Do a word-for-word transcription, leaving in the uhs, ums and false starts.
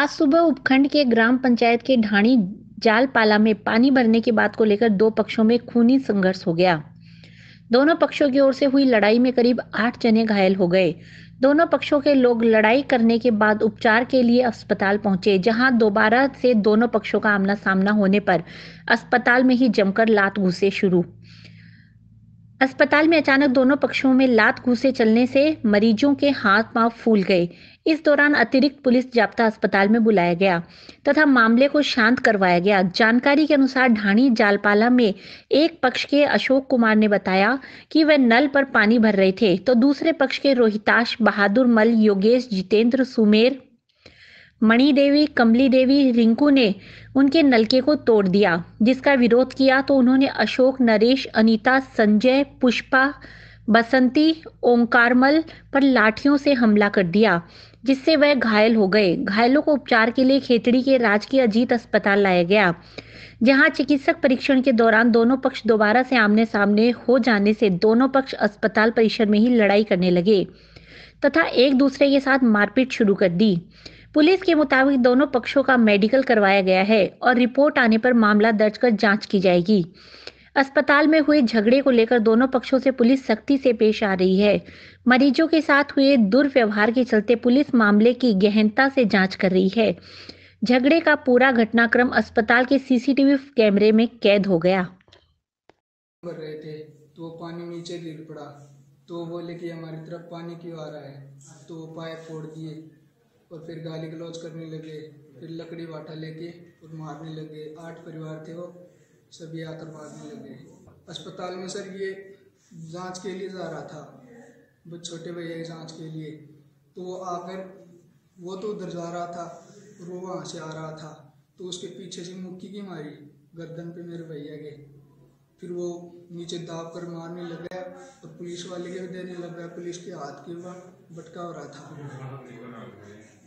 सुबह उपखंड के ग्राम पंचायत के ढाणी जालपाला में पानी भरने की बात को लेकर दो पक्षों में खूनी संघर्ष हो गया। दोनों पक्षों की ओर से हुई लड़ाई में करीब आठ जने घायल हो गए। दोनों पक्षों के लोग लड़ाई करने के बाद उपचार के लिए अस्पताल पहुंचे, जहां दोबारा से दोनों पक्षों का आमना सामना होने पर अस्पताल में ही जमकर लात घूंसे शुरू। अस्पताल में अचानक दोनों पक्षों में लात घूंसे चलने से मरीजों के हाथ पांव फूल गए। इस दौरान अतिरिक्त पुलिस जाब्ता अस्पताल में बुलाया गया तथा मामले को शांत करवाया गया। जानकारी के अनुसार ढाणी जालपाला में एक पक्ष के अशोक कुमार ने बताया कि वह नल पर पानी भर रहे थे, तो दूसरे पक्ष के रोहिताश, बहादुर मल, योगेश, जितेंद्र, सुमेर, मणि देवी, कमली देवी, रिंकू ने उनके नलके को तोड़ दिया, जिसका विरोध किया तो उन्होंने अशोक, नरेश, अनीता, संजय, पुष्पा, बसंती, ओंकारमल पर लाठियों से हमला कर दिया, जिससे वह घायल हो गए। घायलों को उपचार के लिए खेतड़ी के राजकीय अजीत अस्पताल लाया गया, जहां चिकित्सक परीक्षण के दौरान दोनों पक्ष दोबारा से आमने सामने हो जाने से दोनों पक्ष अस्पताल परिसर में ही लड़ाई करने लगे तथा एक दूसरे के साथ मारपीट शुरू कर दी। पुलिस के मुताबिक दोनों पक्षों का मेडिकल करवाया गया है और रिपोर्ट आने पर मामला दर्ज कर जांच की जाएगी। अस्पताल में हुए झगड़े को लेकर दोनों पक्षों से पुलिस सख्ती से पेश आ रही है। मरीजों के साथ हुए दुर्व्यवहार के चलते पुलिस मामले की गहनता से जांच कर रही है। झगड़े का पूरा घटनाक्रम अस्पताल के सीसीटीवी कैमरे में कैद हो गया। भर रहे थे तो वो पानी नीचे गिर पड़ा, तो बोले कि हमारी तरफ पानी क्यों आ रहा है, तो वो पाइप फोड़ दिए और फिर गाली गलौज करने लगे। फिर लकड़ी बाटा लेके और मारने लगे। आठ परिवार थे, वो सभी आकर मारने लगे। अस्पताल में सर ये जांच के लिए जा रहा था, वो छोटे भैया की जांच के लिए, तो वो आकर वो तो उधर जा रहा था और वो वहाँ से आ रहा था, तो उसके पीछे से मुक्की की मारी गर्दन पे मेरे भैया के। फिर वो नीचे दाब कर मारने लग गया और पुलिस वाले के भी देने लग गया। पुलिस के हाथ के ऊपर बटका हो रहा था।